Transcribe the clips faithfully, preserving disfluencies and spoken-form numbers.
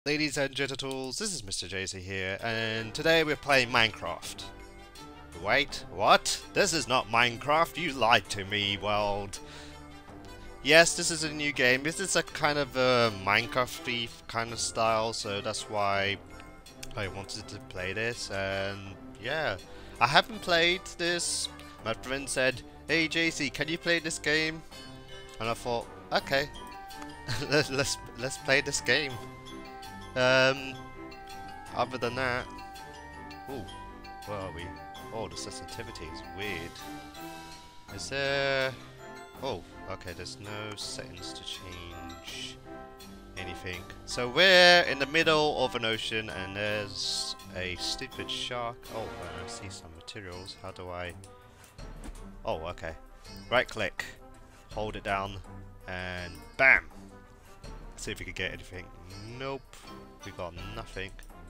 Ladies and genitals, this is Mister J C here, and today we're playing Minecraft. Wait, what? This is not Minecraft, you lied to me, world. Yes, this is a new game. This is a kind of a Minecraft-y kind of style, so that's why I wanted to play this, and yeah. I haven't played this. My friend said, hey J C, can you play this game? And I thought, okay, let's, let's, let's play this game. Um, other than that, ooh, where are we? Oh, the sensitivity is weird. Is there? Oh, okay. There's no settings to change anything. So we're in the middle of an ocean, and there's a stupid shark. Oh, and I see some materials. How do I? Oh, okay. Right click, hold it down, and bam. See if we can get anything. Nope. We got nothing.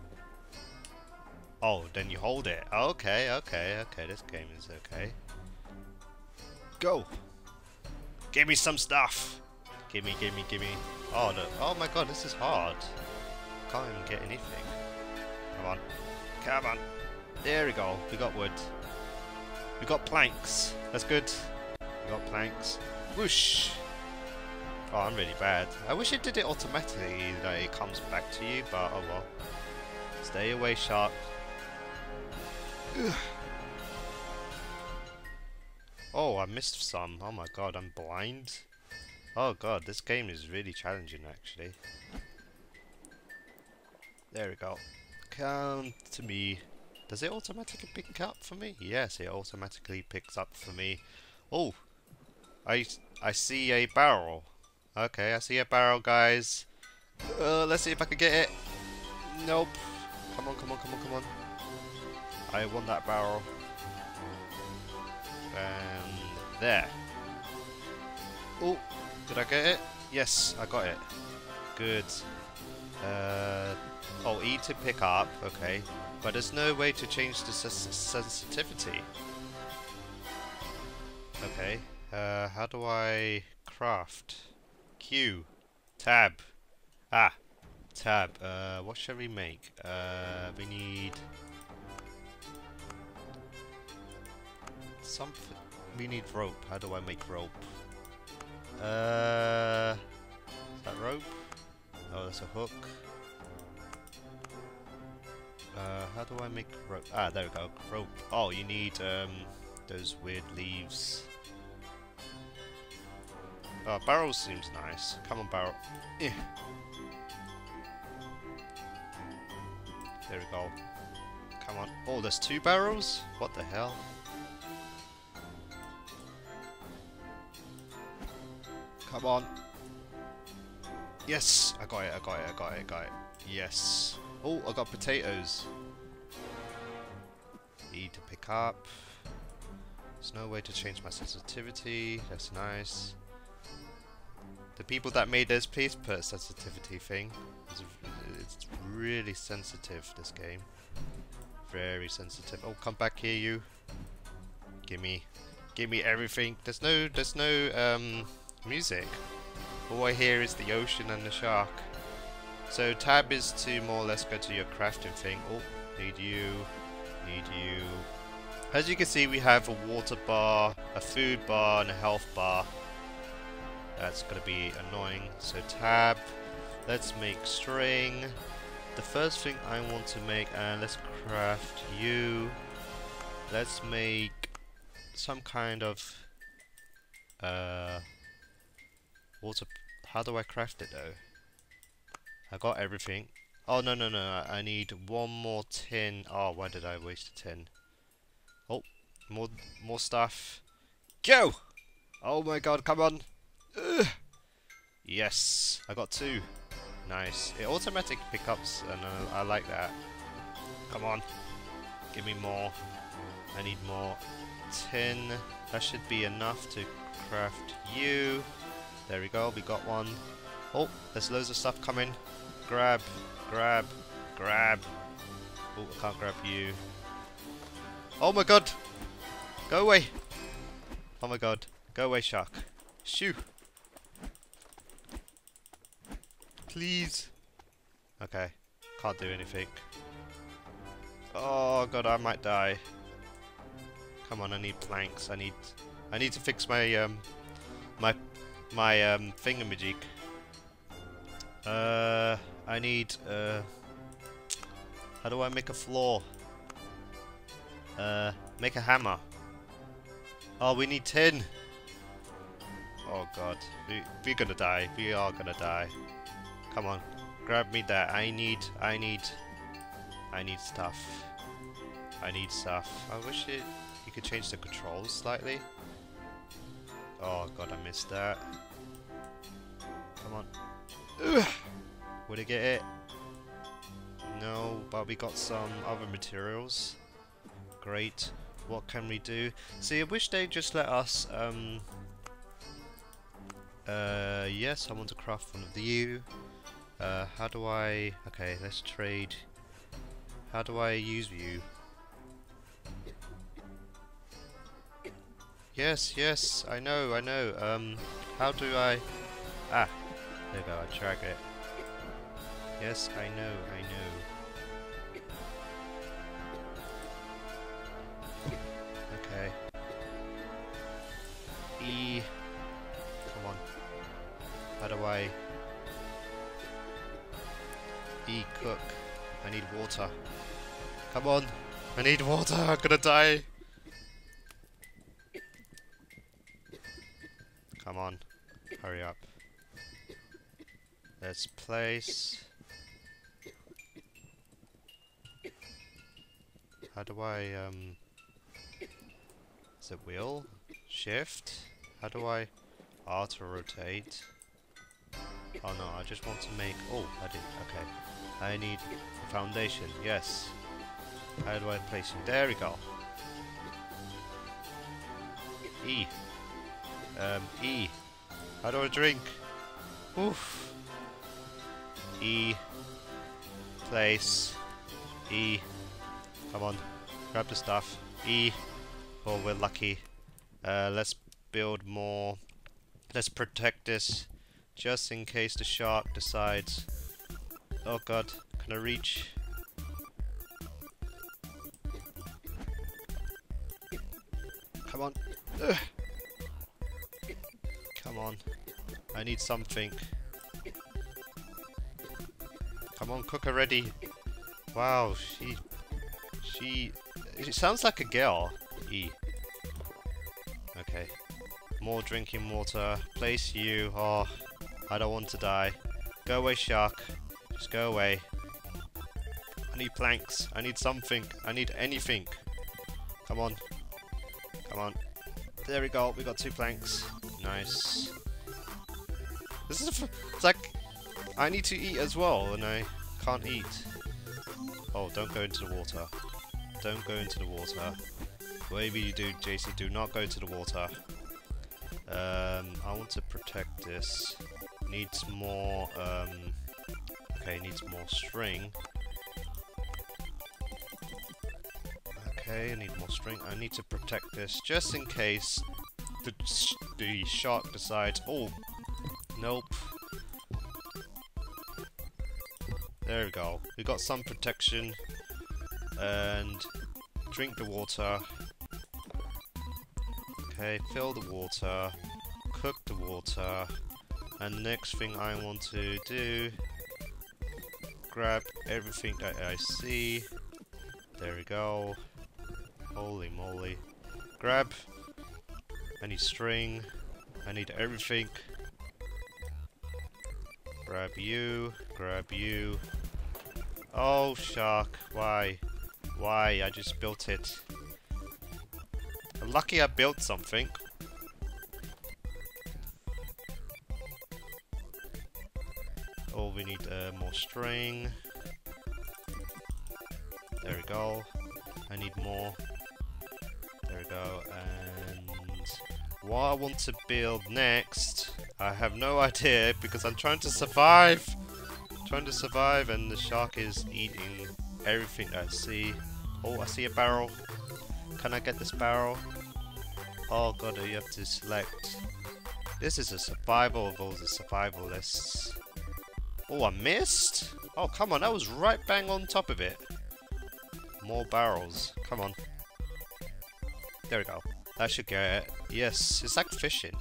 Oh, then you hold it. Okay, okay, okay. This game is okay. Go. Give me some stuff. Give me, give me, give me. Oh, the, oh my god, this is hard. Can't even get anything. Come on. Come on. There we go. We got wood. We got planks. That's good. We got planks. Whoosh. Oh, I'm really bad. I wish it did it automatically, that it comes back to you, but oh well. Stay away, shark. Ugh. Oh, I missed some. Oh my god, I'm blind. Oh god, this game is really challenging actually. There we go. Come to me. Does it automatically pick up for me? Yes, it automatically picks up for me. Oh, I, I see a barrel. Okay, I see a barrel, guys. Uh, let's see if I can get it. Nope. Come on, come on, come on, come on. I want that barrel. And there. Oh, did I get it? Yes, I got it. Good. Uh, oh, E to pick up. Okay. But there's no way to change the sensitivity. Okay. Uh, how do I craft? Q. Tab. Ah. Tab. Uh, what shall we make? Uh, we need something. We need rope. How do I make rope? Uh, is that rope? Oh, that's a hook. Uh, how do I make rope? Ah, there we go. Rope. Oh, you need um those weird leaves. Oh, barrel seems nice. Come on, barrel. Eh. There we go. Come on. Oh, there's two barrels? What the hell? Come on. Yes! I got it, I got it, I got it, I got it. Yes. Oh, I got potatoes. Need to pick up. There's no way to change my sensitivity. That's nice. The people that made this, please put a sensitivity thing. It's, it's really sensitive, this game. Very sensitive. Oh, come back here, you. Gimme, gimme everything. There's no, there's no um, music. All I hear is the ocean and the shark. So tab is to more or less go to your crafting thing. Oh, need you, need you. As you can see, we have a water bar, a food bar, and a health bar. That's gonna be annoying. So tab, let's make string. The first thing I want to make, and uh, let's craft you. Let's make some kind of uh, water. How do I craft it though? I got everything. Oh no no no! I need one more tin. Oh, why did I waste a tin? Oh, more more stuff. Go! Oh my god! Come on! Ugh. Yes, I got two. Nice. It automatic pickups, and uh, I like that. Come on, give me more. I need more. Tin. That should be enough to craft you. There we go. We got one. Oh, there's loads of stuff coming. Grab, grab, grab. Oh, I can't grab you. Oh my god! Go away! Oh my god! Go away, shark! Shoo! Please. Okay. Can't do anything. Oh god, I might die. Come on, I need planks. I need I need to fix my um my my um thingamajig. Uh I need uh how do I make a floor? Uh make a hammer. Oh, we need tin. Oh god. We we're gonna die. We are gonna die. Come on. Grab me that. I need I need I need stuff. I need stuff. I wish it you could change the controls slightly. Oh god, I missed that. Come on. Ugh. Would it get it? No, but we got some other materials. Great. What can we do? See, I wish they'd just let us, um... Uh, yes, I want to craft one of you. Uh, how do I... Okay, let's trade. How do I use you? Yes, yes, I know, I know. Um, how do I... Ah, there we go, I drag it. Yes, I know, I know. Okay. E... Come on. How do I... E cook. I need water. Come on. I need water, I'm gonna die. Come on. Hurry up. Let's place... How do I, um... Is it wheel? Shift? How do I... R to rotate? Oh no, I just want to make... Oh, I did. Okay. I need a foundation. Yes. How do I place it? There we go. E. Um, E. How do I drink? Oof. E. Place. E. Come on. Grab the stuff. E. Oh, we're lucky. Uh, let's build more. Let's protect this. Just in case the shark decides. Oh god. Can I reach? Come on. Ugh. Come on. I need something. Come on, cook already. Wow, she... She... It sounds like a girl. E. Okay. More drinking water. Place you. Oh, I don't want to die. Go away, shark. Just go away. I need planks. I need something. I need anything. Come on. Come on. There we go. We got two planks. Nice. This is a f it's like I need to eat as well, and I can't eat. Oh, don't go into the water. Don't go into the water. Whatever you do, J C, do not go to the water. Um, I want to protect this. Needs more. Um, okay, needs more string. Okay, I need more string. I need to protect this just in case the the shark decides. Oh, nope. There we go. We got some protection. And drink the water. Okay, fill the water. Cook the water. And the next thing I want to do, grab everything that I see. There we go. Holy moly. Grab. I need string. I need everything. Grab you. Grab you. Oh, shark. Why? Why? I just built it. I'm lucky I built something. Oh, we need uh, more string. There we go. I need more. There we go. And what I want to build next, I have no idea because I'm trying to survive. I'm trying to survive, and the shark is eating everything I see. Oh, I see a barrel. Can I get this barrel? Oh god, you have to select. This is a survival of all the survivalists. Oh, I missed? Oh, come on, that was right bang on top of it. More barrels. Come on. There we go. That should get it. Yes, it's like fishing.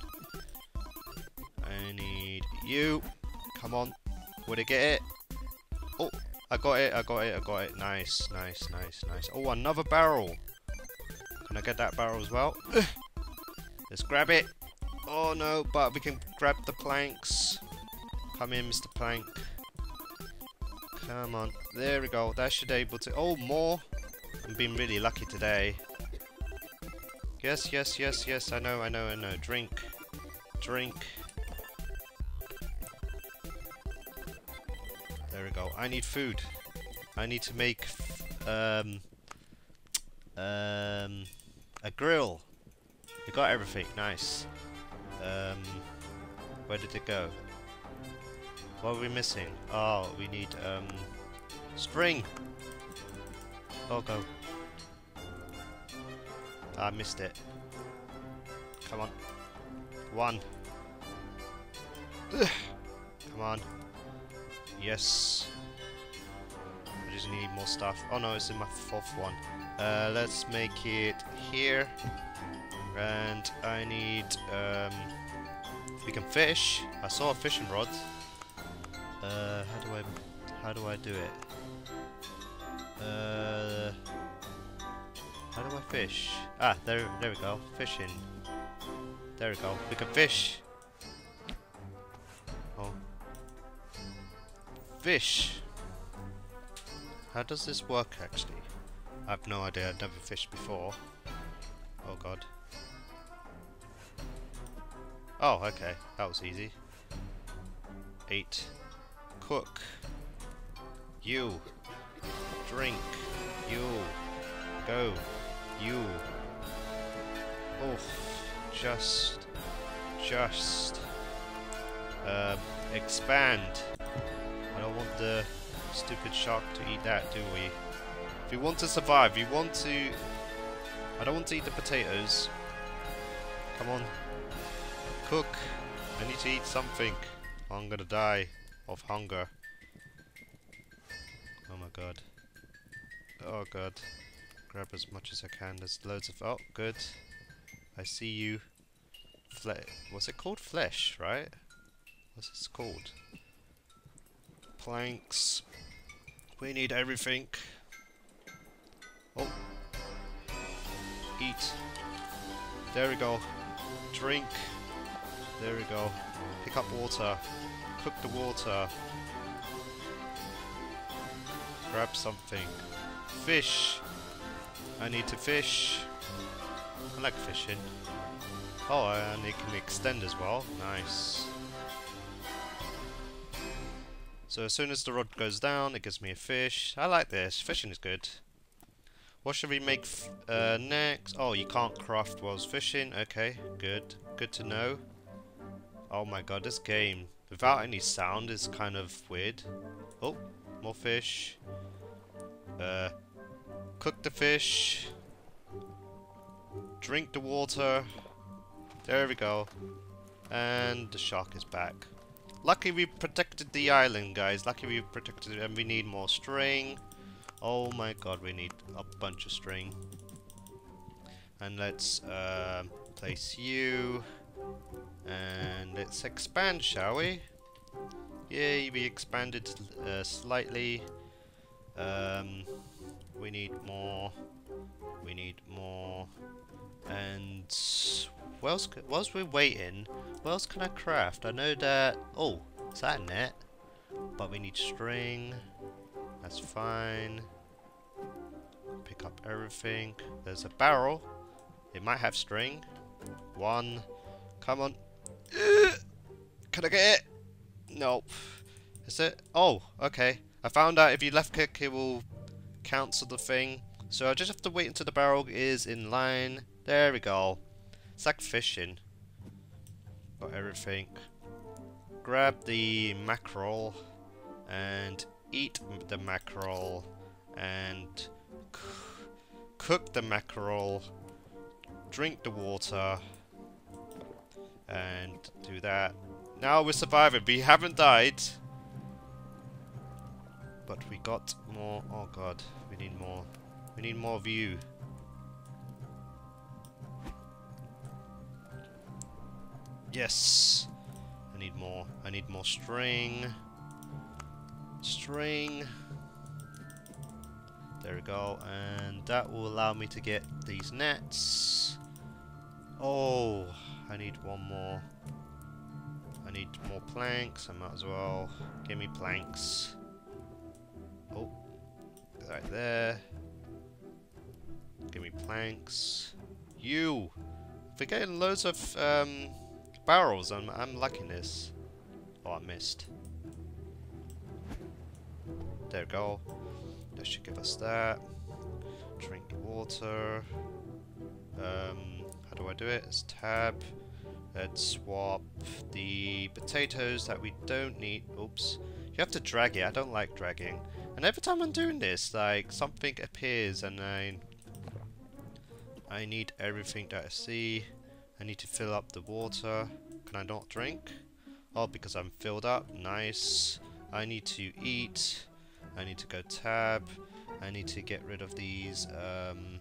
I need you. Come on. Would it get it? Oh, I got it, I got it, I got it. Nice, nice, nice, nice. Oh, another barrel. Can I get that barrel as well? Let's grab it. Oh no, but we can grab the planks. Come in, Mister Plank. Come on. There we go. That should be able to... Oh, more. I'm being really lucky today. Yes, yes, yes, yes. I know, I know, I know. Drink. Drink. There we go. I need food. I need to make um um a grill. We got everything. Nice. Um, where did it go? What are we missing? Oh, we need um string. Oh, go. I missed it. Come on. One. Ugh. Come on. Yes. I just need more stuff. Oh no, it's in my fourth one. Uh, let's make it here. And I need... Um, we can fish. I saw a fishing rod. Uh, how do I... How do I do it? Uh... How do I fish? Ah, there, there we go. Fishing. There we go. We can fish. Oh. Fish. How does this work actually? I have no idea. I've never fished before. Oh god. Oh, okay. That was easy. Eight. Cook. You. Drink. You. Go. You. Oh. Just. Just. Um. Expand. I don't want the stupid shark to eat that, do we? If we want to survive, we want to... I don't want to eat the potatoes. Come on. Cook. I need to eat something. I'm gonna die of hunger. Oh my god. Oh god. Grab as much as I can. There's loads of... Oh, good. I see you. Fle... What's it called? Flesh, right? What's this called? Planks. We need everything. Oh. Eat. There we go. Drink. There we go. Pick up water. Cook the water. Grab something. Fish. I need to fish. I like fishing. Oh, and it can extend as well. Nice. So as soon as the rod goes down, it gives me a fish. I like this. Fishing is good. What should we make f uh, next? Oh, you can't craft whilst fishing. Okay, good. Good to know. Oh my god, this game, without any sound, is kind of weird. Oh, more fish. Uh, cook the fish. Drink the water. There we go. And the shark is back. Lucky we protected the island, guys. Lucky we protected it, and we need more string. Oh my god, we need a bunch of string. And let's uh, place you. And let's expand, shall we? Yay, we expanded uh, slightly. Um, we need more. We need more. And whilst, whilst we're waiting, what else can I craft? I know that... Oh, is that a net? But we need string. That's fine. Pick up everything. There's a barrel. It might have string. One. Come on. Can I get it? Nope. Is it? Oh, okay. I found out if you left click, it will cancel the thing. So I just have to wait until the barrel is in line. There we go. It's like fishing. Got everything. Grab the mackerel and eat the mackerel and cook the mackerel. Drink the water and do that. Now we're surviving. We haven't died. but we got more. Oh god, we need more. We need more view. Yes! I need more. I need more string. String. There we go. And that will allow me to get these nets. Oh, I need one more. I need more planks. I might as well. Give me planks. Oh, right there. Give me planks. You! We're getting loads of um, barrels. I'm, I'm liking this. Oh, I missed. There we go. That should give us that. Drink water. Um, how do I do it? It's tab. Let's swap the potatoes that we don't need. Oops. You have to drag it. I don't like dragging. And every time I'm doing this, like, something appears and I... I need everything that I see. I need to fill up the water. Can I not drink? Oh, because I'm filled up. Nice. I need to eat. I need to go tab. I need to get rid of these um,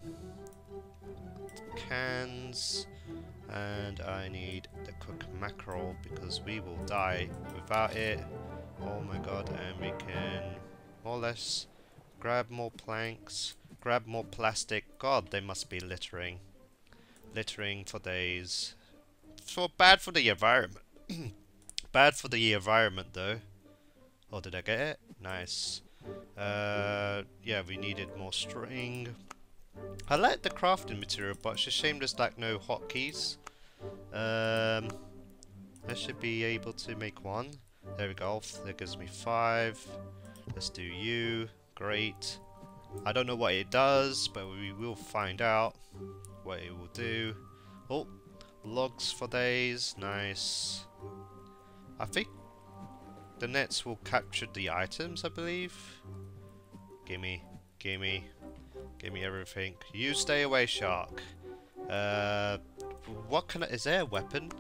cans. And I need the cook mackerel because we will die without it. Oh my god, and we can more or less grab more planks, grab more plastic. God, they must be littering. Littering for days. So bad for the environment. Bad for the environment though. Oh, did I get it? Nice. Uh, yeah, we needed more string. I like the crafting material, but it's a shame there's like no hotkeys. Um, I should be able to make one. There we go. That gives me five. Let's do you. Great. I don't know what it does, but we will find out what it will do. Oh, logs for days. Nice. I think the nets will capture the items, I believe. Gimme, gimme, gimme everything. You stay away, shark. Uh, what kind of... Is there a weapon?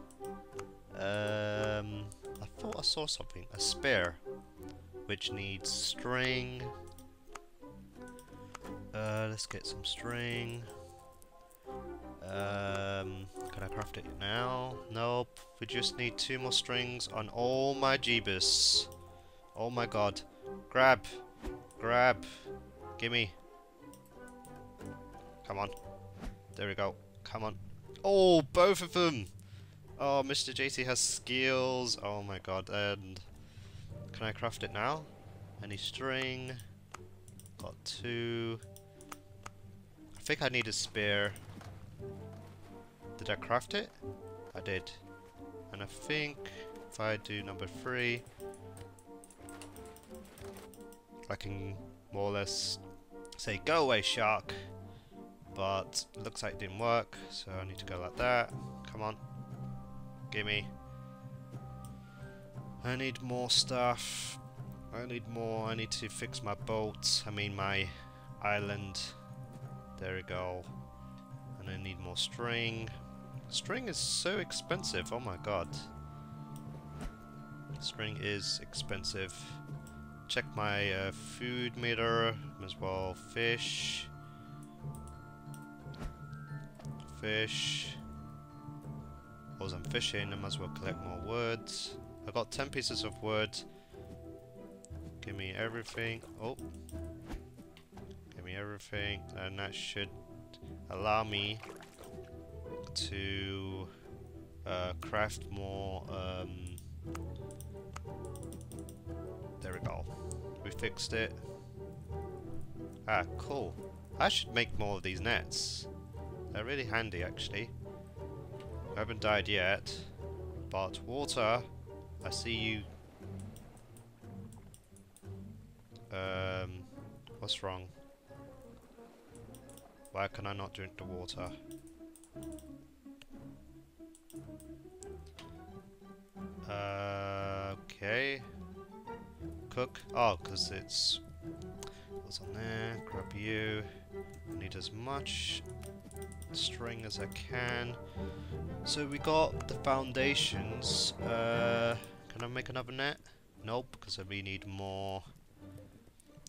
Um, I thought I saw something. A spear. Which needs string. Uh, let's get some string. Um, can I craft it now? Nope. We just need two more strings on all my Jeebus. Oh my god. Grab. Grab. Gimme. Come on. There we go. Come on. Oh, both of them! Oh, Mister J C has skills. Oh my god. And can I craft it now? Any string? Got two. I think I need a spear. Did I craft it? I did. And I think if I do number three, I can more or less say, go away, shark. But it looks like it didn't work, so I need to go like that. Come on. Gimme. I need more stuff. I need more. I need to fix my boat. I mean my island. There we go. And I need more string. String is so expensive. Oh my god. String is expensive. Check my uh, food meter as well. Fish. Fish. As I'm fishing, I might as well collect more wood. I got ten pieces of wood. Give me everything. Oh. Give me everything. And that should allow me to uh, craft more. Um, there we go. We fixed it. Ah, cool. I should make more of these nets. They're really handy, actually. I haven't died yet. But water, I see you. Um, what's wrong? Why can I not drink the water? Uh, okay. Cook. Oh, because it's... What's on there? Grab you. I need as much string as I can. So we got the foundations. Uh, can I make another net? Nope, because we need more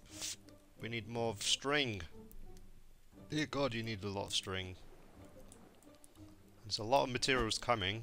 We need more of string. Dear God, you need a lot of string. There's a lot of materials coming.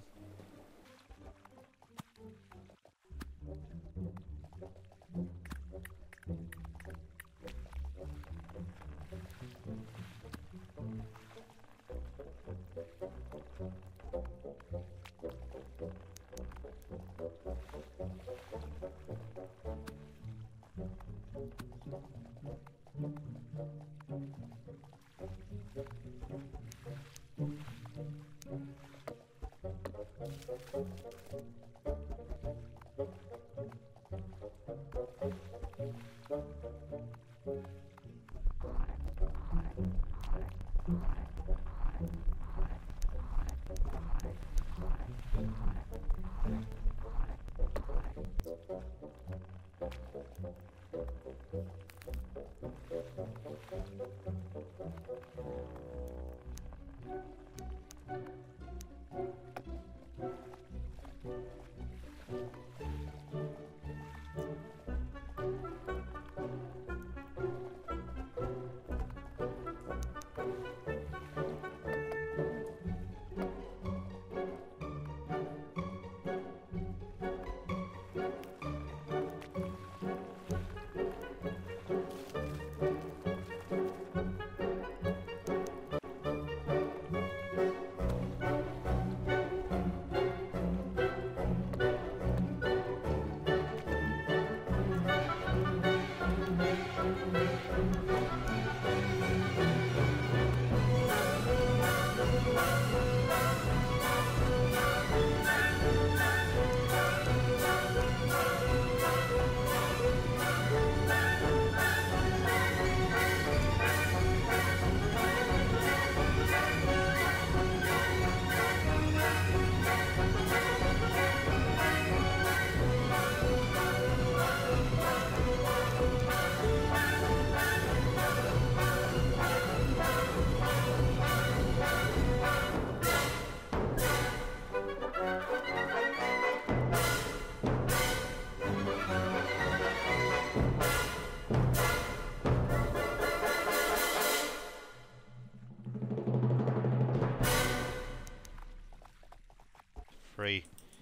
Free.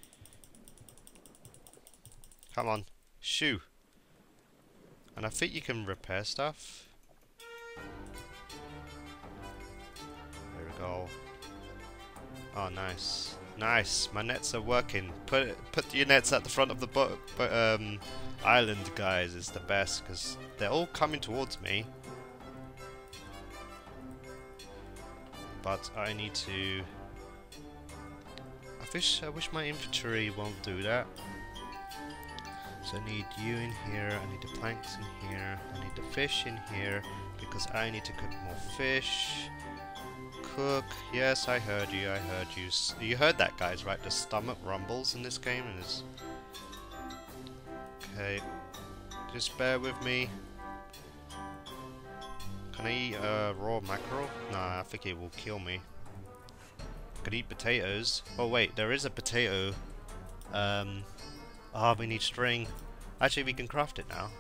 Come on. Shoo. And I think you can repair stuff. There we go. Oh, nice. Nice. My nets are working. Put put your nets at the front of the boat, but um, island, guys, is the best because they're all coming towards me. But I need to. I wish I wish my infantry won't do that. So I need you in here. I need the planks in here. I need the fish in here because I need to cook more fish. Cook. Yes, I heard you. I heard you. S you heard that, guys, right? The stomach rumbles in this game, and it's okay. Just bear with me. Can I eat uh, raw mackerel? Nah, I think it will kill me. I could eat potatoes. Oh wait, there is a potato. Um. Ah, oh, we need string. Actually, we can craft it now.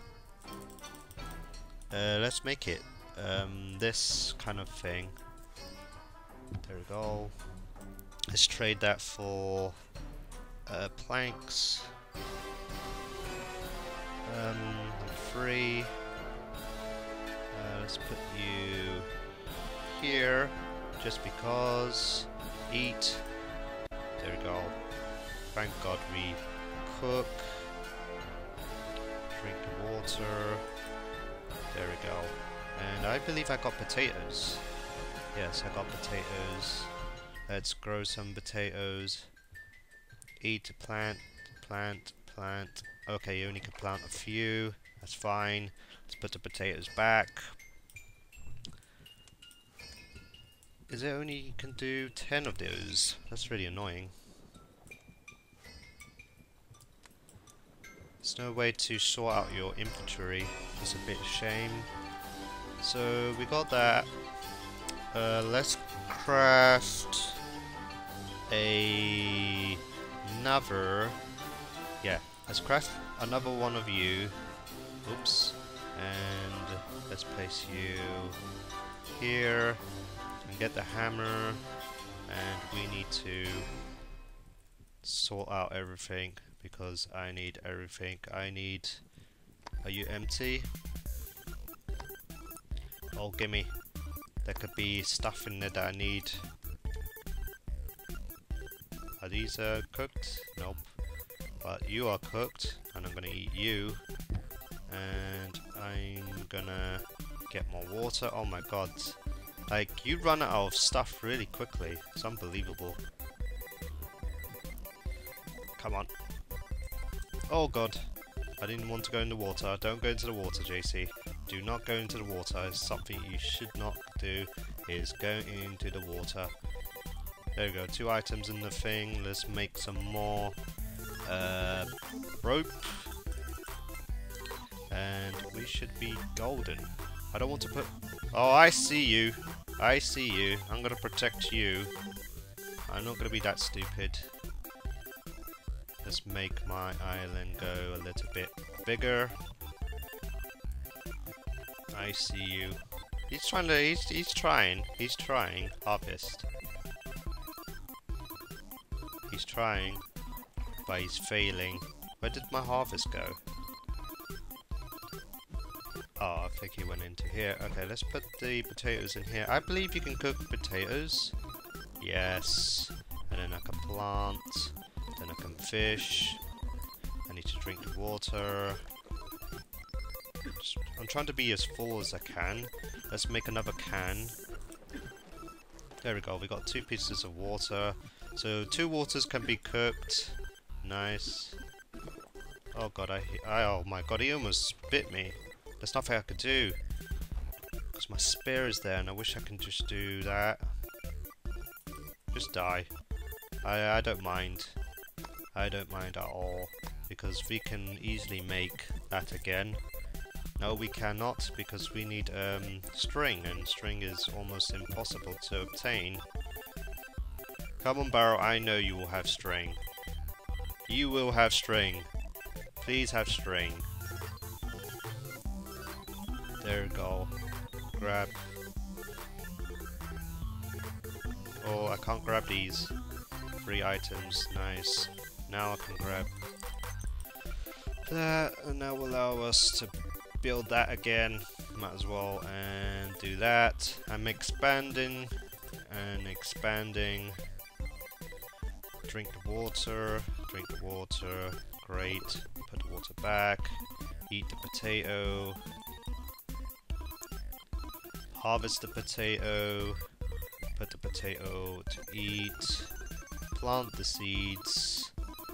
Uh, let's make it um, this kind of thing. There we go. Let's trade that for uh, planks. Um, number three. Uh, let's put you here, just because. Eat. There we go. Thank God we cook. Drink the water. There we go. And I believe I got potatoes. Yes, I got potatoes. Let's grow some potatoes. Eat a plant, plant, plant. Okay, you only can plant a few. That's fine. Let's put the potatoes back. Is it only you can do ten of those? That's really annoying. There's no way to sort out your inventory. It's a bit of shame. So we got that. Uh, let's craft a another. Yeah, let's craft another one of you. Oops. And let's place you here and get the hammer, and we need to sort out everything because I need everything. I need... Are you empty? Oh, gimme. There could be stuff in there that I need. Are these uh, cooked? Nope. But you are cooked, and I'm gonna eat you. And I'm gonna get more water. Oh my god. Like, you run out of stuff really quickly. It's unbelievable. Come on. Oh god. I didn't want to go in the water. Don't go into the water, J C. Do not go into the water. It's something you should not do, is go into the water. There we go. Two items in the thing. Let's make some more uh, rope. And we should be golden. I don't want to put... Oh, I see you. I see you. I'm going to protect you. I'm not going to be that stupid. Let's make my island go a little bit bigger. I see you. He's trying to... He's, he's trying. He's trying. Harvest. He's trying. But he's failing. Where did my harvest go? Oh, I think he went into here. Okay, let's put the potatoes in here. I believe you can cook potatoes. Yes. And then I can plant. Then I can fish. I need to drink the water. Just, I'm trying to be as full as I can. Let's make another can. There we go. We got two pieces of water. So two waters can be cooked. Nice. Oh god, I, I oh my god, he almost bit me. There's nothing I could do. Because my spear is there and I wish I can just do that. Just die. I, I don't mind. I don't mind at all. Because we can easily make that again. No, we cannot because we need um, string, and string is almost impossible to obtain. Come on, Barrow, I know you will have string. You will have string. Please have string. There we go. Grab. Oh, I can't grab these. Three items. Nice. Now I can grab that, and that will allow us to build that again. Might as well and do that. I'm expanding and expanding. Drink the water. Drink the water. Great. Put the water back. Eat the potato. Harvest the potato, put the potato to eat, plant the seeds,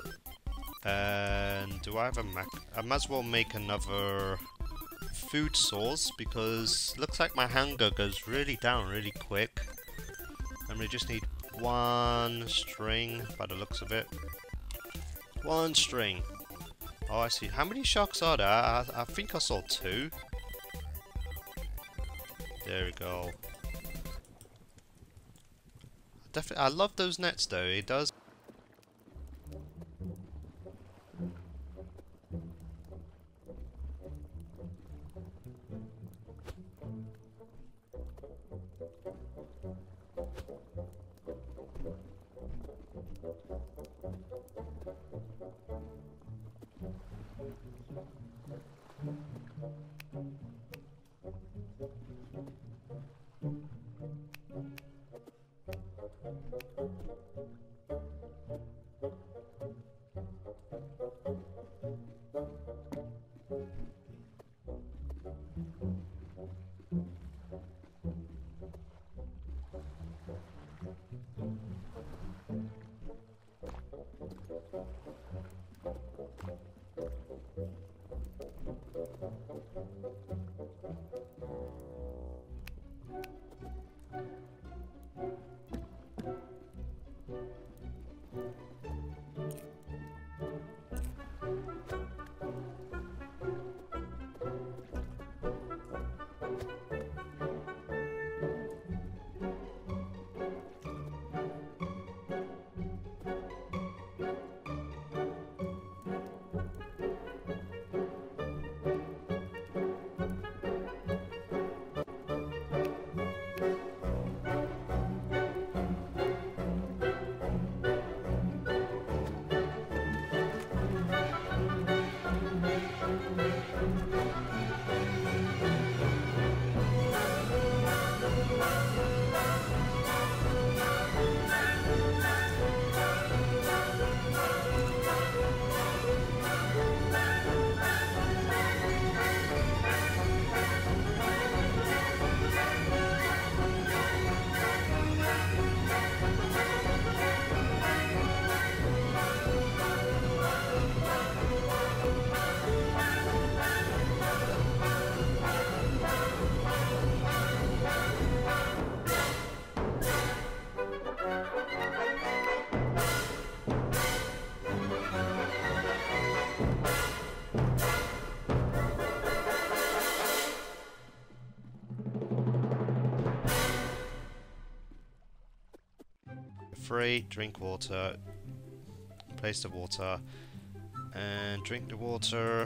and do I have a mac? I might as well make another food source because looks like my hunger goes really down really quick. And we just need one string by the looks of it. One string. Oh, I see. How many sharks are there? I, I think I saw two. There we go. Definitely, I love those nets though. It does. Three, drink water. Place the water. And drink the water.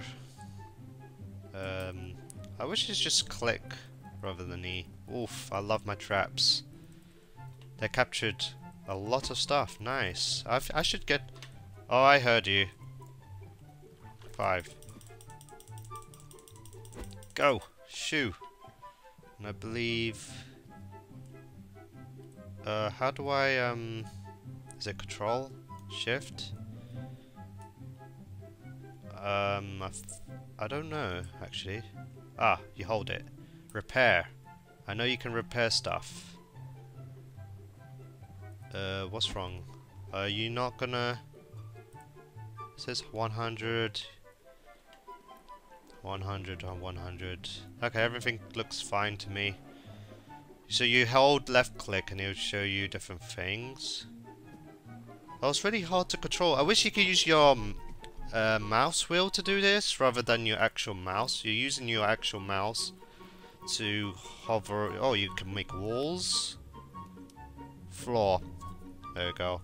Um, I wish it's just click rather than E. Oof, I love my traps. They captured a lot of stuff. Nice. I've, I should get... Oh, I heard you. Five. Go. Shoo. And I believe... Uh, how do I, um... Is it control? Shift? Um, I, f I don't know, actually. Ah, you hold it. Repair. I know you can repair stuff. Uh, what's wrong? Are you not gonna... It says one hundred. one hundred on one hundred. Okay, everything looks fine to me. So you hold left click and it'll show you different things. Oh, it's really hard to control. I wish you could use your uh, mouse wheel to do this rather than your actual mouse. You're using your actual mouse to hover. Oh, you can make walls. Floor. There you go.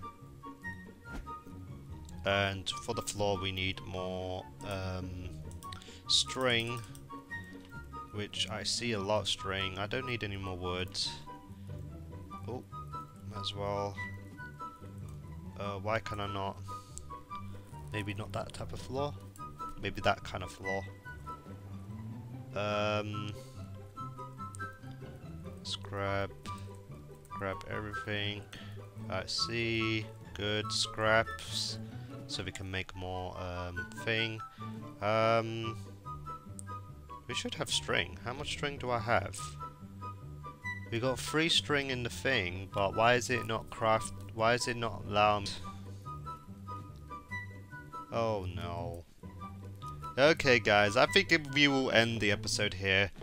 And for the floor we need more um, string, which I see a lot of string. I don't need any more wood. Oh, as well. Uh, why can I not? Maybe not that type of floor. Maybe that kind of floor. Um, let's grab, grab everything. I see. Good scraps. So we can make more um, thing. Um, we should have string. How much string do I have? We got three string in the thing, but why is it not craft? Why is it not allowed? Oh no. Okay guys, I think we will end the episode here.